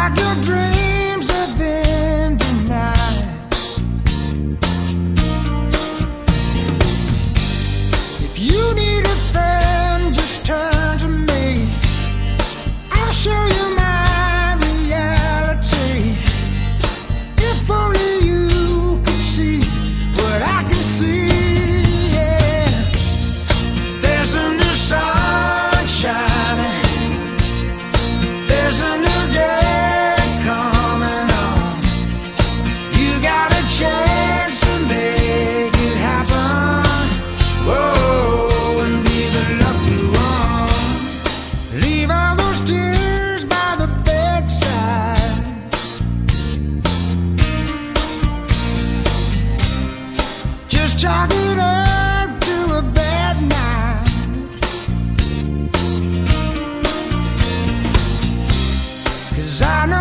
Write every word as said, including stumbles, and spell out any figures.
like your dreams have been denied. If you need a friend, just turn to me. I'll show you my reality. If only you could see what I can see. Yeah. There's a new sun shining. There's a new day coming on. You got a chance to make it happen. Whoa, and be the lucky one. Leave all those tears by the bedside. Just chalk it up to a bad night. 'Cause I know